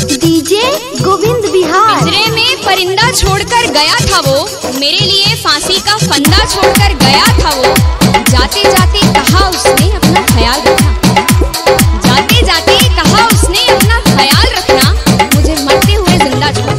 DJ Govind Bihar. पिंजरे में परिंदा छोड़कर गया था वो, मेरे लिए फांसी का फंदा छोड़कर गया था वो। जाते जाते कहा उसने अपना ख्याल रखना, जाते जाते कहा उसने अपना ख्याल रखना, मुझे मरते हुए जिंदा छोड़।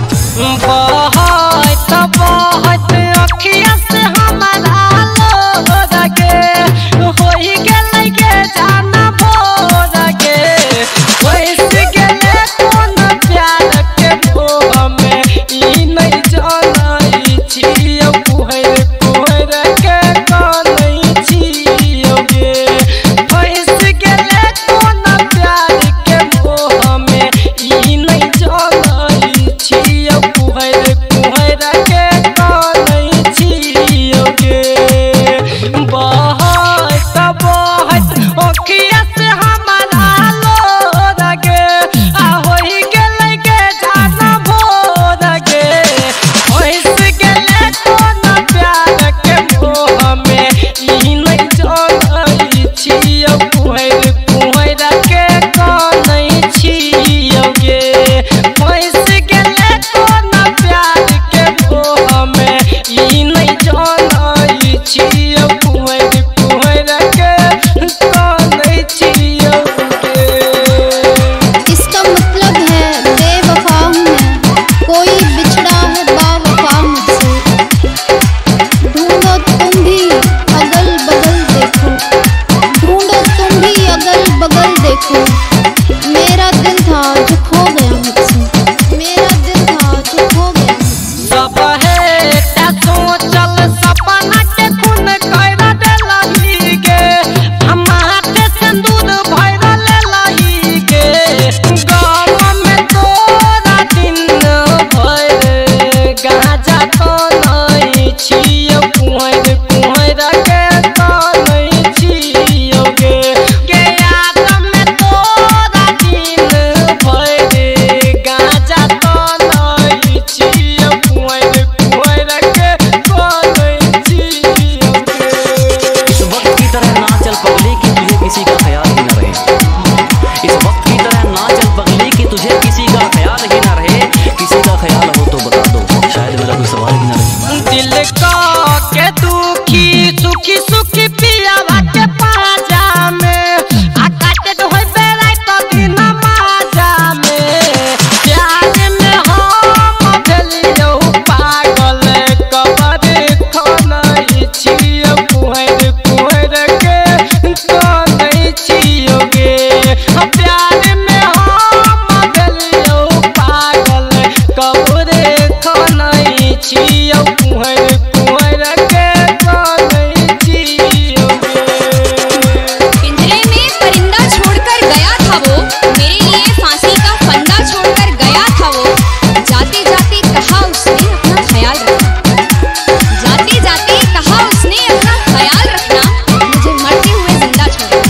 बहुत अखियाँ से हमारा लोग गे, होई गेलै के जाना भोर गे, वैसे गेले कौन प्यार के मोह में ई नहीं जानै छियौ, कुहर कुहर के कानै छियौ गे, वैसे गेले कौन प्यार के मोह में ई नहीं जानै छियौ, कुहर कुहर के कानै छियौ गे। बहुत अखियाँ से हमारा लोर गे, आ होई गेलै के जाना भोर गे, होइस गेलै कौन प्यार के मोह में ई नहीं जानै छियौ, कुहर कुहर के कानै छियौ गे, होइस गेलै कौन प्यार के मोह में ई नहीं जानै छियौ, कुहर कुहर के कानै छियौ गे। इसका मतलब है बेवफा हूँ मैं, कोई बिछड़ा है बावफा मुझसे। ढूंढो तुम भी अगल बगल देखो, ढूंढो तुम भी अगल बगल देखो, मेरा दिल था जो खो गया मुझसे, मेरा दिल था जो खो गया मुझसे। सब है ता सोचल सपना के खून कैरा देलही गे, हमारे सिंदूर भैर लेलही गे, गाम में तोरा दिन भर गाजा कानै छियौ, कुहर कुहर के कानै छियौ गे, गे याद में तोरा दिन भर गाजा कानै छियौ, कुहर कुहर के कानै छियौ गे। इस वक्त की तरह ना चल पगली कि तुझे किसी का ख्याल ही न रहे, इस वक्त की तरह ना चल पगली कि तुझे किसी का ख्याल ही न रहे, किसी का ख्याल हो तो बता दो, शायद मेरा कोई सवाल ही न रहे। दिल का के दुखी सुखी सुखी पियावा के पाजा में, आ काटे होय बेराय तो दिन माजा में, प्यार में हम भेलियौ पागल, कबर खानै छियौ, कुहर कुहर के कानै छियौ गे, प्यार में हम भेलियौ पागल, कबर खानै छियौ, कुहर कुहर के कानै छियौ गे। पिंजरे में परिंदा छोड़कर गया था वो, मेरे लिए फांसी का फंदा छोड़कर गया था वो। जाते जाते कहा उसने अपना ख्याल रखना, जाते जाते कहा उसने अपना ख्याल रखना, मुझे मरते हुए जिंदा छोड़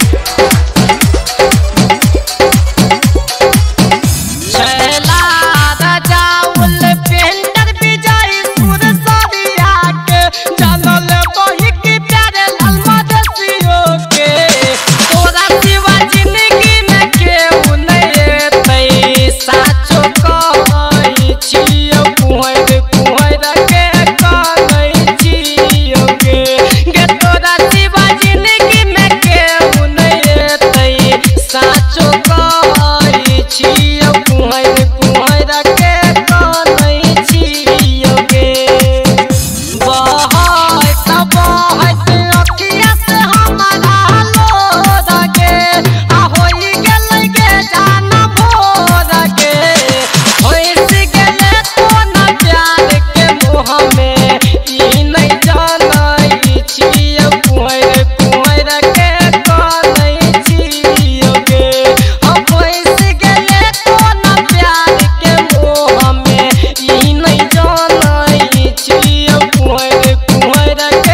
दिया। छैला राजाउल पेंटर विजय सुर सरिया के, जानल बही की प्यारे लाल मदसियो के, तोरा सिवा जिंदगी में केहू नहीं एतै, साचो कहै छियौ, कुहर कुहर के कानै छियौ गे, गे तोरा सिवा जिंदगी में केहू नहीं एतै, साचो कहै छियौ, कुहर कुहर के कानै छियौ गे। बहुत अखियाँ से हमारा लोर गे, आ होई गेलै के जाना भोर गे, होइस गेलै कौन प्यार के मोह में ई नहीं जानै छियौ, कुहर कुहर के कानै छियौ गे, होइस गेलै कौन प्यार के मोह में ई नहीं जानै छियौ, कुहर कुहर